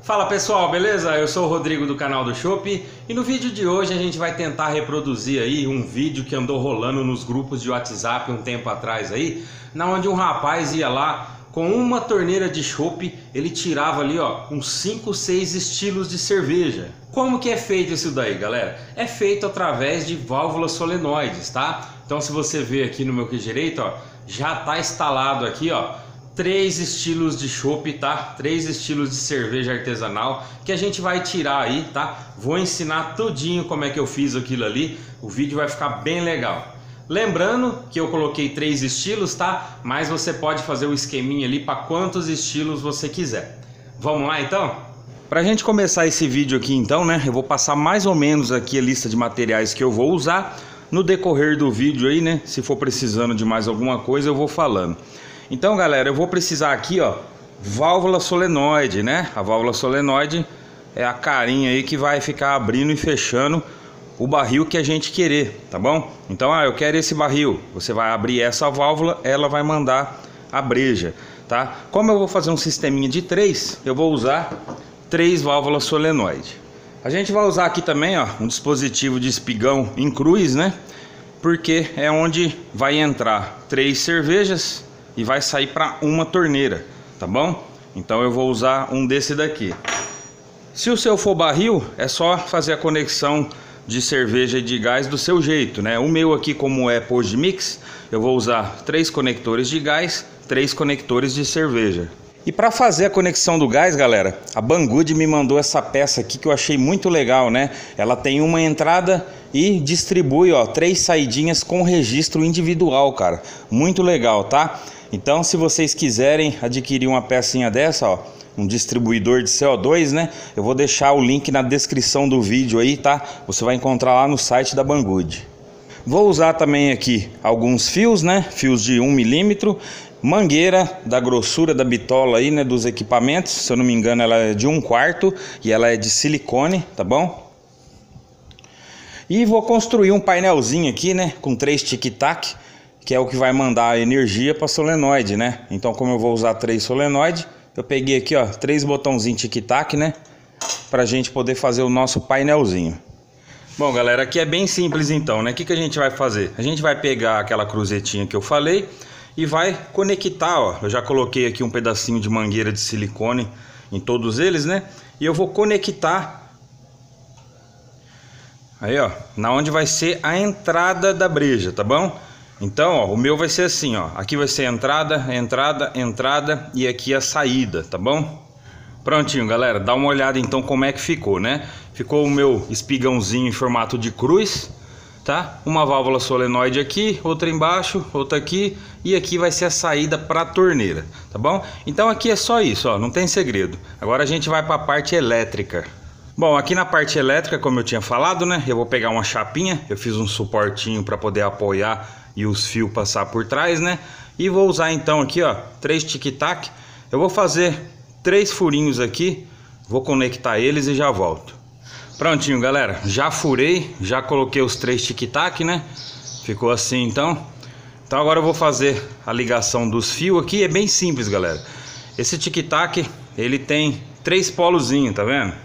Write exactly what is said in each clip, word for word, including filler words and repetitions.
Fala pessoal, beleza? Eu sou o Rodrigo do canal do Chopp e no vídeo de hoje a gente vai tentar reproduzir aí um vídeo que andou rolando nos grupos de WhatsApp um tempo atrás aí, na onde um rapaz ia lá com uma torneira de chopp, ele tirava ali ó, uns cinco, seis estilos de cerveja. Como que é feito isso daí, galera? É feito através de válvulas solenoides, tá? Então se você ver aqui no meu aqui direito, ó, já tá instalado aqui, ó, três estilos de chopp, tá? Três estilos de cerveja artesanal que a gente vai tirar aí, tá? Vou ensinar tudinho como é que eu fiz aquilo ali. O vídeo vai ficar bem legal. Lembrando que eu coloquei três estilos, tá? Mas você pode fazer o esqueminha ali para quantos estilos você quiser. Vamos lá então? Pra gente começar esse vídeo aqui então, né? Eu vou passar mais ou menos aqui a lista de materiais que eu vou usar. No decorrer do vídeo aí, né? Se for precisando de mais alguma coisa eu vou falando. Então galera, eu vou precisar aqui ó, válvula solenoide, né? A válvula solenoide é a carinha aí que vai ficar abrindo e fechando o barril que a gente querer, tá bom? Então, ah, eu quero esse barril, você vai abrir essa válvula, ela vai mandar a breja, tá? Como eu vou fazer um sisteminha de três, eu vou usar três válvulas solenoide. A gente vai usar aqui também ó, um dispositivo de espigão em cruz, né? Porque é onde vai entrar três cervejas e vai sair para uma torneira, tá bom? Então eu vou usar um desse daqui. Se o seu for barril, é só fazer a conexão de cerveja e de gás do seu jeito, né? O meu aqui, como é post mix, eu vou usar três conectores de gás, três conectores de cerveja. E para fazer a conexão do gás, galera, a Banggood me mandou essa peça aqui que eu achei muito legal, né? Ela tem uma entrada e distribui, ó, três saidinhas com registro individual, cara. Muito legal, tá? Então, se vocês quiserem adquirir uma pecinha dessa, ó, um distribuidor de C O dois, né? Eu vou deixar o link na descrição do vídeo aí, tá? Você vai encontrar lá no site da Banggood. Vou usar também aqui alguns fios, né? Fios de um milímetro, mangueira da grossura da bitola aí, né? Dos equipamentos. Se eu não me engano, ela é de um quarto e ela é de silicone, tá bom? E vou construir um painelzinho aqui, né? Com três tic-tac, que é o que vai mandar a energia para solenoide, né? Então, como eu vou usar três solenoides, eu peguei aqui, ó, três botãozinhos tic-tac, né? Pra gente poder fazer o nosso painelzinho. Bom, galera, aqui é bem simples então, né? O que que a gente vai fazer? A gente vai pegar aquela cruzetinha que eu falei e vai conectar, ó. Eu já coloquei aqui um pedacinho de mangueira de silicone em todos eles, né? E eu vou conectar aí, ó, na onde vai ser a entrada da breja, tá bom? Então, ó, o meu vai ser assim, ó. Aqui vai ser a entrada, entrada, entrada e aqui a saída, tá bom? Prontinho, galera. Dá uma olhada então como é que ficou, né? Ficou o meu espigãozinho em formato de cruz, tá? Uma válvula solenoide aqui, outra embaixo, outra aqui e aqui vai ser a saída para a torneira, tá bom? Então aqui é só isso, ó, não tem segredo. Agora a gente vai para a parte elétrica. Bom, aqui na parte elétrica, como eu tinha falado, né? Eu vou pegar uma chapinha, eu fiz um suportinho para poder apoiar e os fios passar por trás, né? E vou usar então aqui, ó, três tic-tac. Eu vou fazer três furinhos aqui, vou conectar eles e já volto. Prontinho, galera, já furei, já coloquei os três tic-tac, né? Ficou assim então. Então agora eu vou fazer a ligação dos fios aqui, é bem simples, galera. Esse tic-tac, ele tem três polozinhos, tá vendo?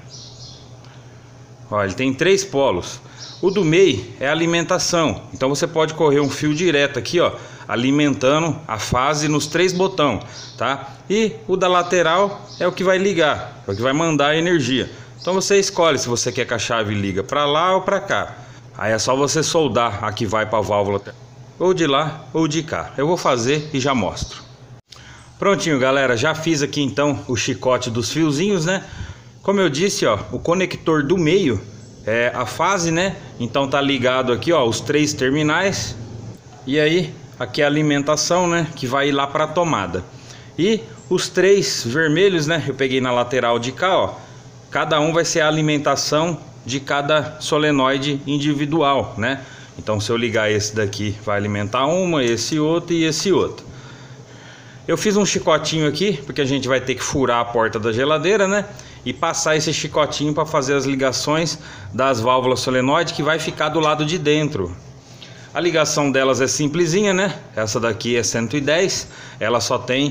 Ó, ele tem três polos. O do meio é a alimentação, então você pode correr um fio direto aqui, ó, alimentando a fase nos três botões, tá? E o da lateral é o que vai ligar, é o que vai mandar a energia. Então você escolhe se você quer que a chave liga para lá ou para cá. Aí é só você soldar a que vai para a válvula ou de lá ou de cá. Eu vou fazer e já mostro. Prontinho, galera, já fiz aqui então o chicote dos fiozinhos, né? Como eu disse, ó, o conector do meio é a fase, né? Então tá ligado aqui, ó, os três terminais. E aí, aqui é a alimentação, né? Que vai ir lá para a tomada. E os três vermelhos, né? Eu peguei na lateral de cá, ó. Cada um vai ser a alimentação de cada solenoide individual, né? Então se eu ligar esse daqui, vai alimentar uma, esse outro e esse outro. Eu fiz um chicotinho aqui, porque a gente vai ter que furar a porta da geladeira, né? E passar esse chicotinho para fazer as ligações das válvulas solenoide que vai ficar do lado de dentro. A ligação delas é simplesinha, né? Essa daqui é cento e dez, ela só tem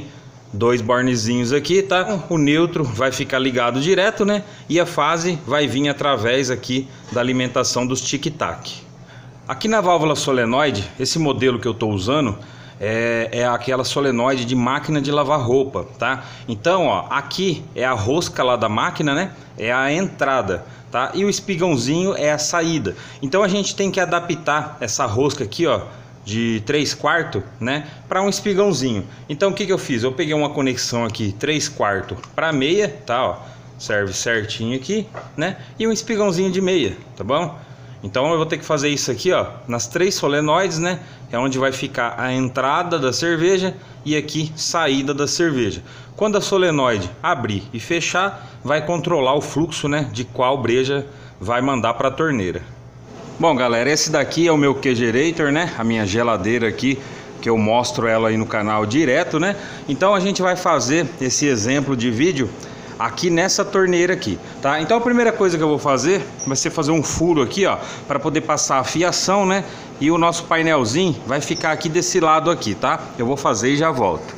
dois bornezinhos aqui, tá? O neutro vai ficar ligado direto, né? E a fase vai vir através aqui da alimentação dos tic-tac. Aqui na válvula solenoide, esse modelo que eu estou usando é, é aquela solenoide de máquina de lavar roupa, tá? Então, ó, aqui é a rosca lá da máquina, né? É a entrada, tá? E o espigãozinho é a saída. Então a gente tem que adaptar essa rosca aqui, ó, de três quartos, né, para um espigãozinho. Então o que que eu fiz? Eu peguei uma conexão aqui três quartos para meia, tá, ó, serve certinho aqui, né, e um espigãozinho de meia, tá bom? Então eu vou ter que fazer isso aqui, ó, nas três solenoides, né, é onde vai ficar a entrada da cerveja e aqui saída da cerveja. Quando a solenoide abrir e fechar, vai controlar o fluxo, né, de qual breja vai mandar para a torneira. Bom, galera, esse daqui é o meu Kegerator, né? A minha geladeira aqui, que eu mostro ela aí no canal direto, né? Então a gente vai fazer esse exemplo de vídeo aqui nessa torneira aqui, tá? Então a primeira coisa que eu vou fazer vai ser fazer um furo aqui, ó, para poder passar a fiação, né? E o nosso painelzinho vai ficar aqui desse lado aqui, tá? Eu vou fazer e já volto.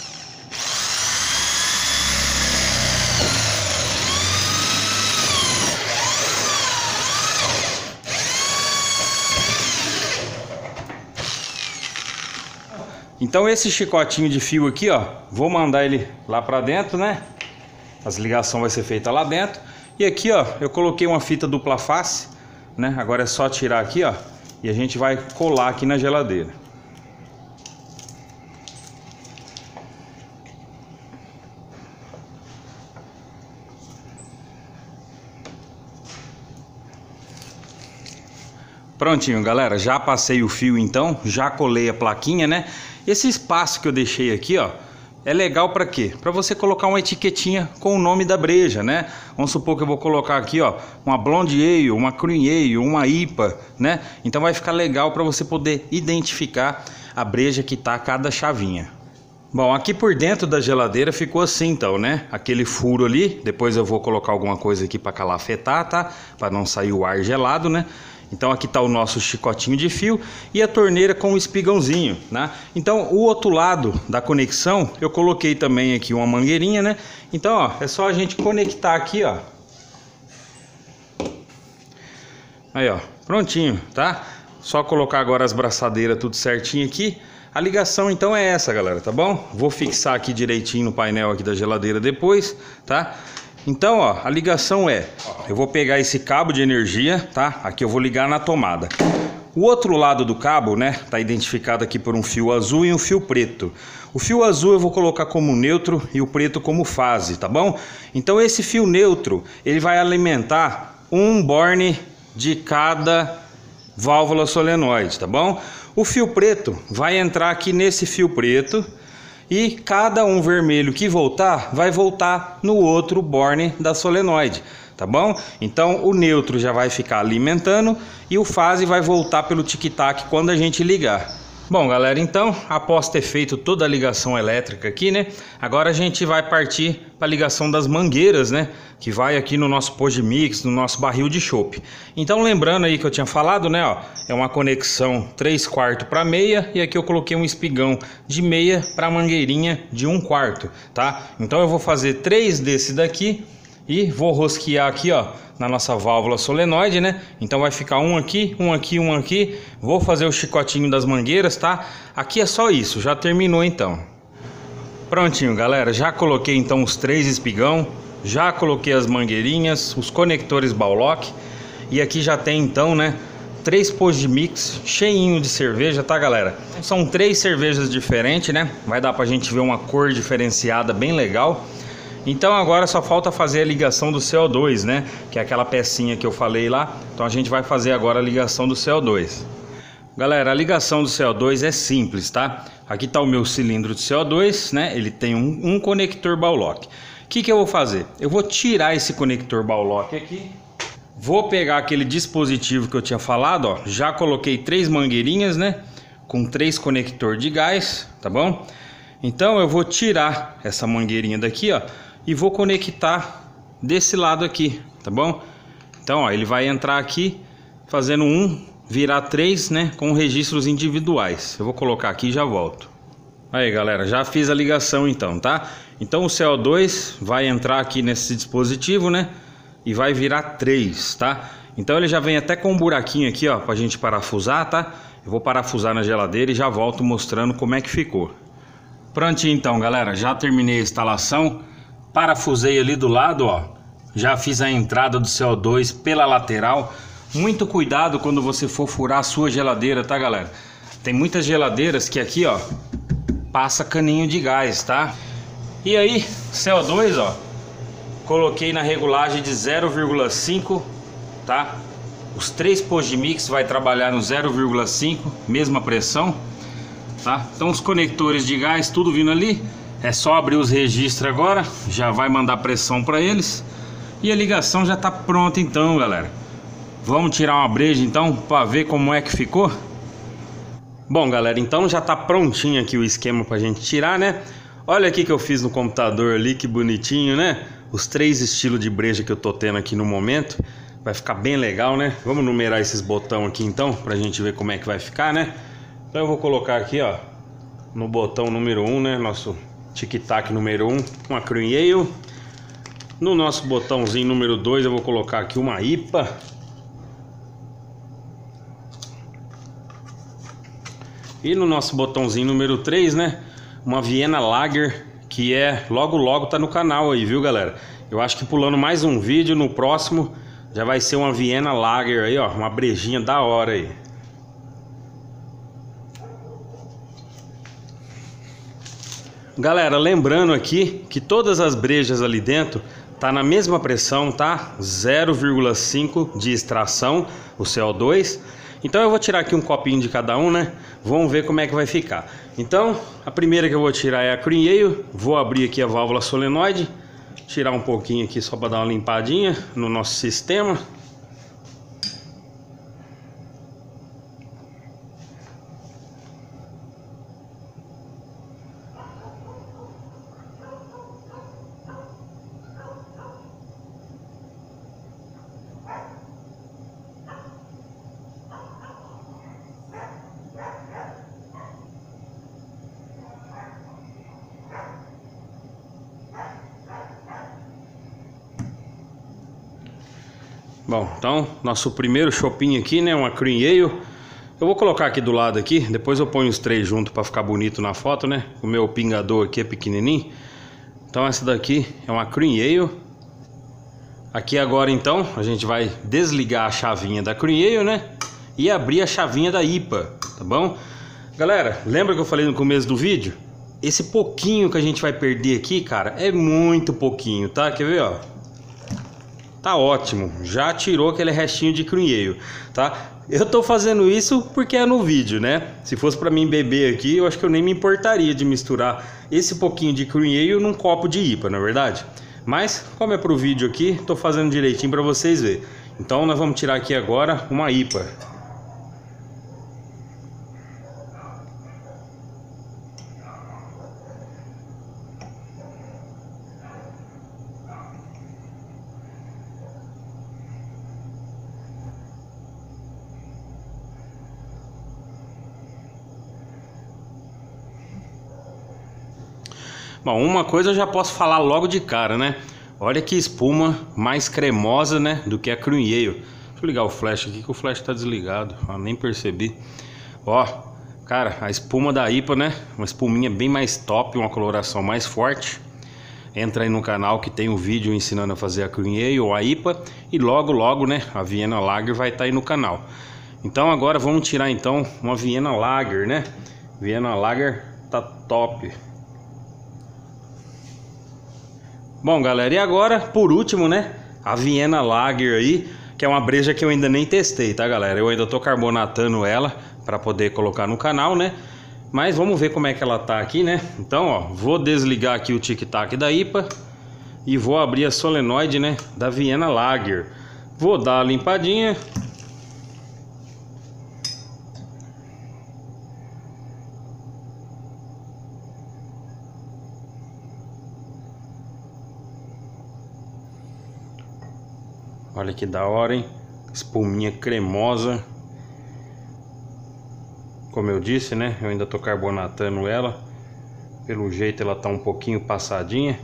Então esse chicotinho de fio aqui, ó, vou mandar ele lá pra dentro, né? As ligações vai ser feita lá dentro. E aqui, ó, eu coloquei uma fita dupla face, né? Agora é só tirar aqui, ó, e a gente vai colar aqui na geladeira. Prontinho, galera, já passei o fio então, já colei a plaquinha, né? Esse espaço que eu deixei aqui, ó, é legal para quê? Para você colocar uma etiquetinha com o nome da breja, né? Vamos supor que eu vou colocar aqui, ó, uma Blonde Ale, uma Cream Ale, uma I P A, né? Então vai ficar legal para você poder identificar a breja que tá cada chavinha. Bom, aqui por dentro da geladeira ficou assim então, né? Aquele furo ali, depois eu vou colocar alguma coisa aqui para calafetar, tá? Para não sair o ar gelado, né? Então aqui está o nosso chicotinho de fio e a torneira com o espigãozinho, né? Então o outro lado da conexão eu coloquei também aqui uma mangueirinha, né? Então, ó, é só a gente conectar aqui, ó. Aí, ó, prontinho, tá? Só colocar agora as braçadeiras tudo certinho aqui. A ligação então é essa, galera, tá bom? Vou fixar aqui direitinho no painel aqui da geladeira depois, tá? Então, ó, a ligação é, eu vou pegar esse cabo de energia, tá? Aqui eu vou ligar na tomada. O outro lado do cabo, né, tá identificado aqui por um fio azul e um fio preto. O fio azul eu vou colocar como neutro e o preto como fase, tá bom? Então esse fio neutro, ele vai alimentar um borne de cada válvula solenoide, tá bom? O fio preto vai entrar aqui nesse fio preto. E cada um vermelho que voltar, vai voltar no outro borne da solenoide, tá bom? Então o neutro já vai ficar alimentando e o fase vai voltar pelo tic-tac quando a gente ligar. Bom, galera, então, após ter feito toda a ligação elétrica aqui, né? Agora a gente vai partir para a ligação das mangueiras, né? Que vai aqui no nosso Podmix, no nosso barril de chopp. Então, lembrando aí que eu tinha falado, né? Ó, é uma conexão três quartos para meia e aqui eu coloquei um espigão de meia para mangueirinha de um quarto, tá? Então eu vou fazer três desse daqui e vou rosquear aqui, ó, na nossa válvula solenoide, né? Então vai ficar um aqui, um aqui, um aqui. Vou fazer o chicotinho das mangueiras, tá? Aqui é só isso, já terminou então. Prontinho, galera, já coloquei então os três espigão, já coloquei as mangueirinhas, os conectores Baulock e aqui já tem então, né, três Podmix cheinho de cerveja, tá, galera? São três cervejas diferentes, né? Vai dar pra gente ver uma cor diferenciada bem legal. Então agora só falta fazer a ligação do C O dois, né? Que é aquela pecinha que eu falei lá. Então a gente vai fazer agora a ligação do C O dois. Galera, a ligação do C O dois é simples, tá? Aqui está o meu cilindro de C O dois, né? Ele tem um, um conector Baulock. O que que eu vou fazer? Eu vou tirar esse conector Baulock aqui. Vou pegar aquele dispositivo que eu tinha falado, ó. Já coloquei três mangueirinhas, né? Com três conector de gás, tá bom? Então eu vou tirar essa mangueirinha daqui, ó. E vou conectar desse lado aqui, tá bom? Então, ó, ele vai entrar aqui fazendo um, virar três, né? Com registros individuais. Eu vou colocar aqui e já volto. Aí galera, já fiz a ligação então, tá? Então o C O dois vai entrar aqui nesse dispositivo, né? E vai virar três, tá? Então ele já vem até com um buraquinho aqui, ó, pra gente parafusar, tá? Eu vou parafusar na geladeira e já volto mostrando como é que ficou. Prontinho então galera, já terminei a instalação. Parafusei ali do lado, ó. Já fiz a entrada do C O dois pela lateral. Muito cuidado quando você for furar a sua geladeira, tá galera? Tem muitas geladeiras que aqui, ó, passa caninho de gás, tá? E aí, C O dois, ó, coloquei na regulagem de zero vírgula cinco, tá? Os três post-mix vai trabalhar no zero vírgula cinco, mesma pressão, tá? Então os conectores de gás tudo vindo ali, é só abrir os registros agora, já vai mandar pressão para eles. E a ligação já tá pronta então, galera. Vamos tirar uma breja então para ver como é que ficou? Bom galera, então já tá prontinho aqui o esquema pra gente tirar, né? Olha aqui que eu fiz no computador ali, que bonitinho, né? Os três estilos de breja que eu tô tendo aqui no momento. Vai ficar bem legal, né? Vamos numerar esses botões aqui então, pra gente ver como é que vai ficar, né? Então eu vou colocar aqui, ó, no botão número um, né? Nosso tic-tac número um, uma Cream Ale. No nosso botãozinho número dois eu vou colocar aqui uma I P A. E no nosso botãozinho número três, né, uma Viena Lager, que é logo logo tá no canal aí, viu galera? Eu acho que pulando mais um vídeo, no próximo já vai ser uma Viena Lager aí, ó, uma brejinha da hora aí. Galera, lembrando aqui que todas as brejas ali dentro tá na mesma pressão, tá? zero vírgula cinco de extração, o C O dois. Então eu vou tirar aqui um copinho de cada um, né? Vamos ver como é que vai ficar. Então, a primeira que eu vou tirar é a Cream Ale. Vou abrir aqui a válvula solenoide, tirar um pouquinho aqui só para dar uma limpadinha no nosso sistema. Bom, então, nosso primeiro chopinho aqui, né, uma Cream Ale. Eu vou colocar aqui do lado aqui, depois eu ponho os três juntos para ficar bonito na foto, né? O meu pingador aqui é pequenininho. Então essa daqui é uma Cream Ale. Aqui agora então, a gente vai desligar a chavinha da Cream Ale, né? E abrir a chavinha da I P A, tá bom? Galera, lembra que eu falei no começo do vídeo? Esse pouquinho que a gente vai perder aqui, cara, é muito pouquinho, tá? Quer ver, ó? Tá ótimo, já tirou aquele restinho de Cream Ale, tá? Eu tô fazendo isso porque é no vídeo, né? Se fosse pra mim beber aqui, eu acho que eu nem me importaria de misturar esse pouquinho de Cream Ale num copo de I P A, não é verdade? Mas, como é pro vídeo aqui, tô fazendo direitinho pra vocês verem. Então nós vamos tirar aqui agora uma I P A. Bom, uma coisa eu já posso falar logo de cara, né? Olha que espuma mais cremosa, né, do que a Cream Ale. Deixa eu ligar o flash aqui, que o flash tá desligado. Ah, nem percebi. Ó, cara, a espuma da I P A, né? Uma espuminha bem mais top, uma coloração mais forte. Entra aí no canal que tem um vídeo ensinando a fazer a Cream Ale ou a I P A. E logo, logo, né, a Viena Lager vai estar aí no canal. Então agora vamos tirar então uma Viena Lager, né? Viena Lager tá top. Bom galera, e agora por último, né, a Viena Lager aí, que é uma breja que eu ainda nem testei, tá galera? Eu ainda tô carbonatando ela para poder colocar no canal, né? Mas vamos ver como é que ela tá aqui, né? Então, ó, vou desligar aqui o tic-tac da I P A e vou abrir a solenoide, né, da Viena Lager. Vou dar a limpadinha. Olha que da hora, hein? Espuminha cremosa. Como eu disse, né? Eu ainda tô carbonatando ela. Pelo jeito ela tá um pouquinho passadinha.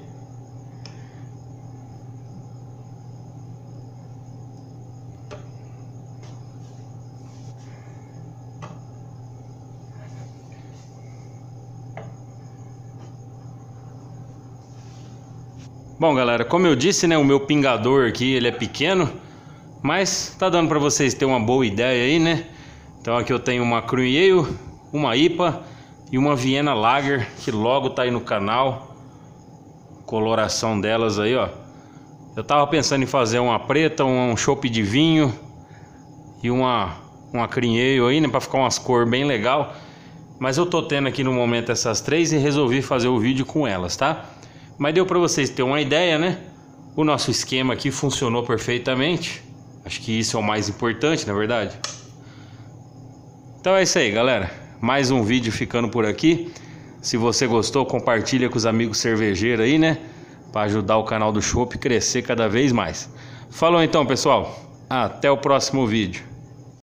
Bom, galera, como eu disse, né, o meu pingador aqui, ele é pequeno, mas tá dando para vocês terem uma boa ideia aí, né? Então aqui eu tenho uma Crown Ale, uma I P A e uma Vienna Lager, que logo tá aí no canal. Coloração delas aí, ó. Eu tava pensando em fazer uma preta, um chopp de vinho e uma uma Crown Ale aí, né, para ficar umas cores bem legal. Mas eu tô tendo aqui no momento essas três e resolvi fazer o vídeo com elas, tá? Mas deu para vocês terem uma ideia, né? O nosso esquema aqui funcionou perfeitamente. Acho que isso é o mais importante, na verdade. Então é isso aí, galera. Mais um vídeo ficando por aqui. Se você gostou, compartilha com os amigos cervejeiros aí, né? Para ajudar o canal do Chopp a crescer cada vez mais. Falou então, pessoal. Até o próximo vídeo.